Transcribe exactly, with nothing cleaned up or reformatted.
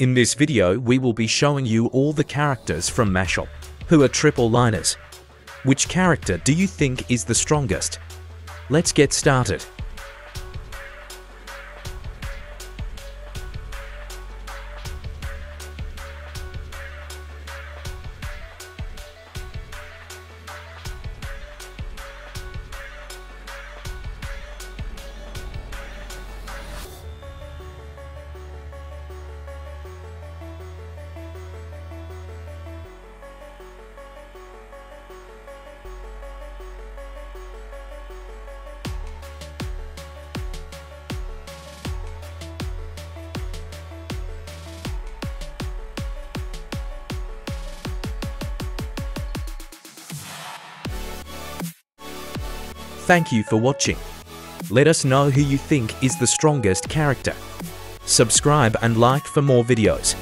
In this video, we will be showing you all the characters from Mashle, who are triple liners. Which character do you think is the strongest? Let's get started. Thank you for watching. Let us know who you think is the strongest character. Subscribe and like for more videos.